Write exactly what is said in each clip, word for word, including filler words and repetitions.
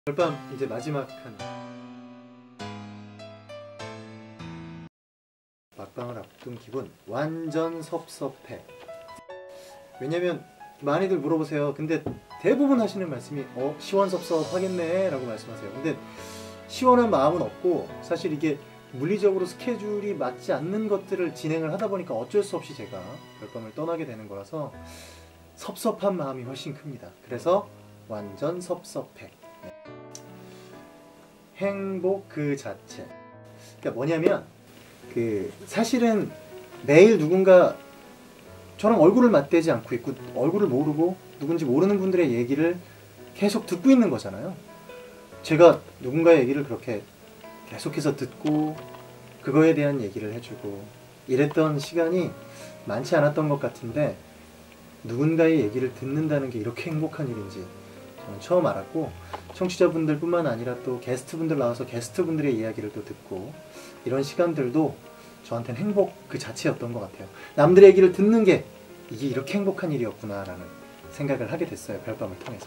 별밤 이제 마지막 한 막방을 앞둔 기분 완전 섭섭해. 왜냐면 많이들 물어보세요. 근데 대부분 하시는 말씀이 어 시원섭섭하겠네 라고 말씀하세요. 근데 시원한 마음은 없고 사실 이게 물리적으로 스케줄이 맞지 않는 것들을 진행을 하다 보니까 어쩔 수 없이 제가 별밤을 떠나게 되는 거라서 섭섭한 마음이 훨씬 큽니다. 그래서 완전 섭섭해. 네. 행복 그 자체. 그러니까 뭐냐면 그 사실은 매일 누군가 저랑 얼굴을 맞대지 않고 있고 얼굴을 모르고 누군지 모르는 분들의 얘기를 계속 듣고 있는 거잖아요. 제가 누군가의 얘기를 그렇게 계속해서 듣고 그거에 대한 얘기를 해주고 이랬던 시간이 많지 않았던 것 같은데 누군가의 얘기를 듣는다는 게 이렇게 행복한 일인지 저는 처음 알았고, 청취자분들 뿐만 아니라 또 게스트분들 나와서 게스트분들의 이야기를 또 듣고 이런 시간들도 저한테는 행복 그 자체였던 것 같아요. 남들의 얘기를 듣는 게 이게 이렇게 행복한 일이었구나 라는 생각을 하게 됐어요. 별밤을 통해서.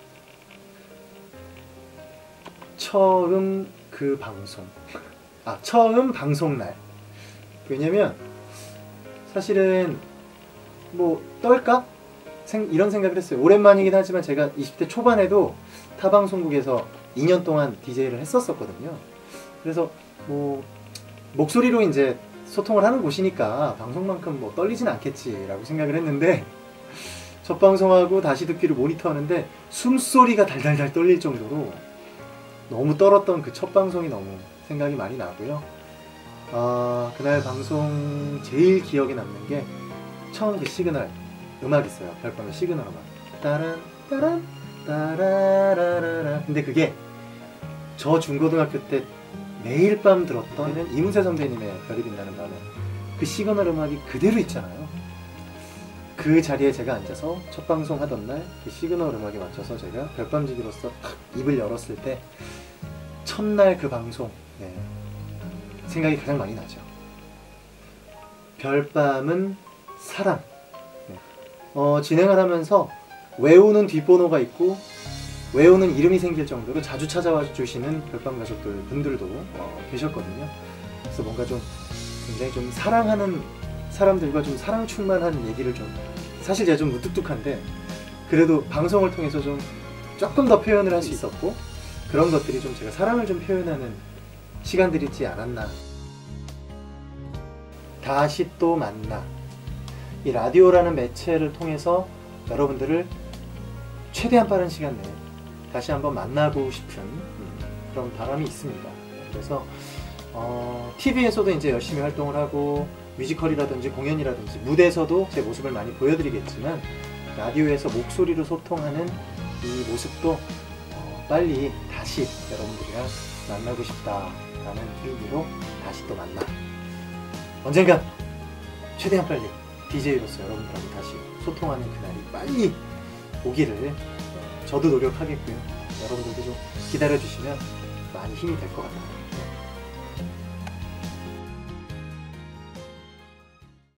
처음 그 방송 아 처음 방송날. 왜냐면 사실은 뭐 떨까? 생, 이런 생각을 했어요. 오랜만이긴 하지만 제가 이십 대 초반에도 타방송국에서 이 년 동안 디제이를 했었었거든요. 그래서 뭐 목소리로 이제 소통을 하는 곳이니까 방송만큼 뭐 떨리진 않겠지라고 생각을 했는데 첫 방송하고 다시 듣기를 모니터하는데 숨소리가 달달달 떨릴 정도로 너무 떨었던 그 첫 방송이 너무 생각이 많이 나고요. 아, 그날 방송 제일 기억에 남는 게 처음 그 시그널 음악 있어요. 별밤의 시그널 음악. 따란 따란 따라라라라. 근데 그게 저 중고등학교 때 매일 밤 들었던 이문세 선배님의 별이 빛나는 밤에 그 시그널 음악이 그대로 있잖아요. 그 자리에 제가 앉아서 첫 방송 하던 날 그 시그널 음악에 맞춰서 제가 별밤지기로서 입을 열었을 때 첫날 그 방송, 네, 생각이 가장 많이 나죠. 별밤은 사랑. 네. 어, 진행을 하면서 외우는 뒷번호가 있고 외우는 이름이 생길 정도로 자주 찾아와 주시는 별밤 가족들 분들도 어, 계셨거든요. 그래서 뭔가 좀 굉장히 좀 사랑하는 사람들과 좀 사랑 충만한 얘기를 좀, 사실 제가 좀 무뚝뚝한데 그래도 방송을 통해서 좀 조금 더 표현을 할 수 있었고 그런 것들이 좀 제가 사랑을 좀 표현하는 시간들이지 않았나. 다시 또 만나. 이 라디오라는 매체를 통해서 여러분들을 최대한 빠른 시간 내에 다시 한번 만나고 싶은 그런 바람이 있습니다. 그래서 어, 티비에서도 이제 열심히 활동을 하고 뮤지컬이라든지 공연이라든지 무대에서도 제 모습을 많이 보여드리겠지만 라디오에서 목소리로 소통하는 이 모습도 어, 빨리 다시 여러분들이랑 만나고 싶다라는 의미로 다시 또 만나. 언젠간 최대한 빨리 디제이로서 여러분들하고 다시 소통하는 그날이 빨리 오기를 저도 노력하겠고요. 여러분들도 좀 기다려주시면 많이 힘이 될 것 같아요.